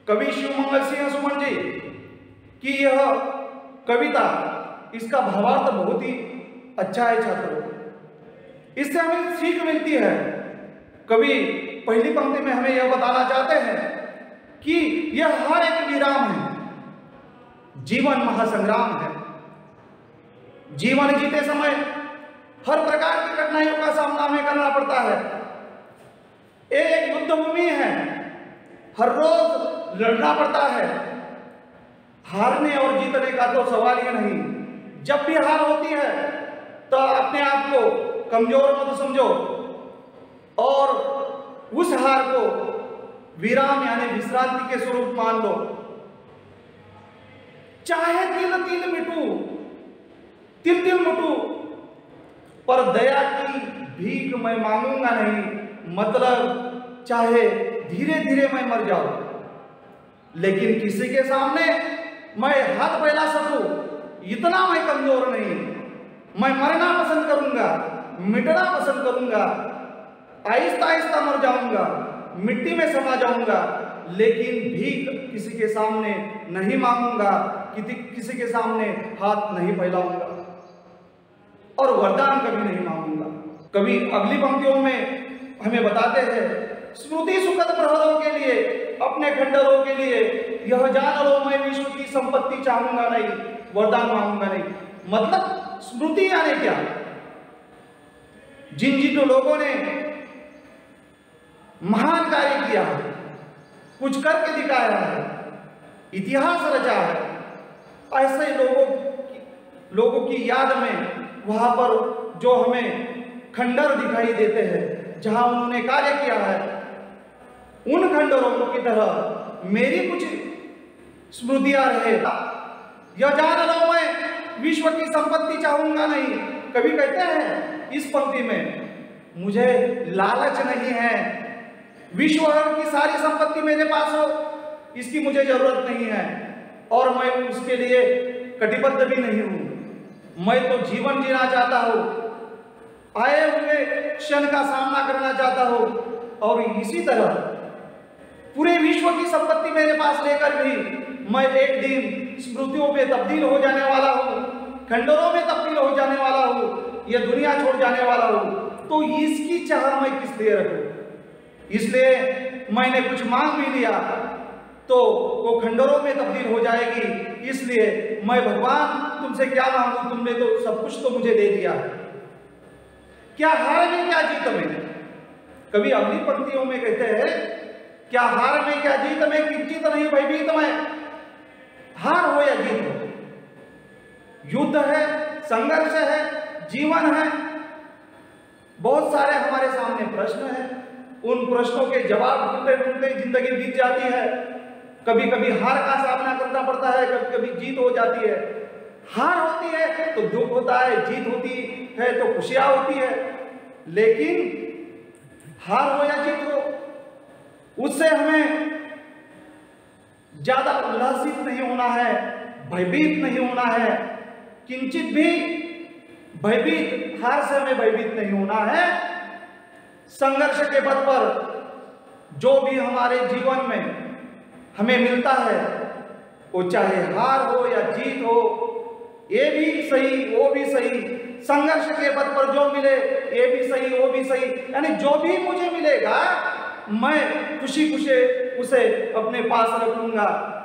कवि शिवमंगल सिंह सुमन जी की यह कविता, इसका भावार्थ बहुत ही अच्छा है छात्रों। इससे हमें सीख मिलती है। कवि पहली पंक्ति में हमें यह बताना चाहते हैं कि यह हर एक विराम है, जीवन महासंग्राम है। जीवन जीते समय हर प्रकार की कठिनाइयों का सामना हमें करना पड़ता है। एक युद्ध भूमि है, हर रोज लड़ना पड़ता है। हारने और जीतने का तो सवाल ही नहीं। जब भी हार होती है तो अपने आप को कमजोर मत समझो और उस हार को विराम यानी विश्रांति के स्वरूप मान लो। चाहे तिल तिल मिटू, तिल तिल मिटू, पर दया की भीख मैं मांगूंगा नहीं। मतलब चाहे धीरे धीरे मैं मर जाऊं, लेकिन किसी के सामने मैं हाथ फैला सकूं, इतना मैं कमजोर नहीं। मैं मरना पसंद करूंगा, मिटना पसंद करूंगा, आहिस्ता आहिस्ता मर जाऊंगा, मिट्टी में समा जाऊंगा, लेकिन भीख किसी के सामने नहीं मांगूंगा, किसी के सामने हाथ नहीं फैलाऊंगा और वरदान कभी नहीं मांगूंगा। कभी अगली पंक्तियों में हमें बताते हैं, स्मृति सुखद प्रहरों के लिए, अपने खंडरों के लिए यह जान लो मैं विश्व की संपत्ति चाहूंगा नहीं, वरदान मांगूंगा नहीं। मतलब स्मृति यानी क्या? जिन जिन लोगों ने महान कार्य किया है, कुछ करके दिखाया है, इतिहास रचा है, ऐसे लोगों की याद में वहां पर जो हमें खंडर दिखाई देते हैं, जहां उन्होंने कार्य किया है, उन खंडरों की तरह मेरी कुछ स्मृतियां रहे। यह जान लो मैं विश्व की संपत्ति चाहूंगा नहीं। कभी कहते हैं इस पंक्ति में, मुझे लालच नहीं है, विश्व की सारी संपत्ति मेरे पास हो, इसकी मुझे जरूरत नहीं है और मैं उसके लिए कटिबद्ध भी नहीं हूं। मैं तो जीवन जीना चाहता हूं, आए हुए क्षण का सामना करना चाहता हूं और इसी तरह पूरे विश्व की संपत्ति मेरे पास लेकर भी मैं एक दिन स्मृतियों में तब्दील हो जाने वाला हूं, खंडरों में तब्दील हो जाने वाला हूं, यह दुनिया छोड़ जाने वाला हूं। तो इसकी चाह मैं किस लिए रखूं? इसलिए मैंने कुछ मांग भी लिया तो वो खंडरों में तब्दील हो जाएगी। इसलिए मैं भगवान तुमसे क्या मांगू, तुमने तो सब कुछ तो मुझे दे दिया। क्या हार में क्या जीत में? कभी अगली पंक्तियों में कहते हैं, क्या हार में क्या जीत में, किंचित नहीं भयभीत में। हार हो या जीत हो, युद्ध है, संघर्ष है, जीवन है, बहुत सारे हमारे सामने प्रश्न हैं। उन प्रश्नों के जवाब ढूंढते ढूंढते जिंदगी बीत जाती है। कभी कभी हार का सामना करना पड़ता है, कभी कभी जीत हो जाती है। हार होती है तो दुख होता है, जीत होती है तो खुशियां होती है। लेकिन हार हो या जीत हो, उससे हमें ज्यादा उल्लासित नहीं होना है, भयभीत नहीं होना है, किंचित भी भयभीत, हार से हमें भयभीत नहीं होना है। संघर्ष के पथ पर जो भी हमारे जीवन में हमें मिलता है, वो चाहे हार हो या जीत हो, ये भी सही वो भी सही, संघर्ष के पथ पर जो मिले ये भी सही वो भी सही, यानी जो भी मुझे मिलेगा मैं खुशी खुशी उसे अपने पास रख लूंगा।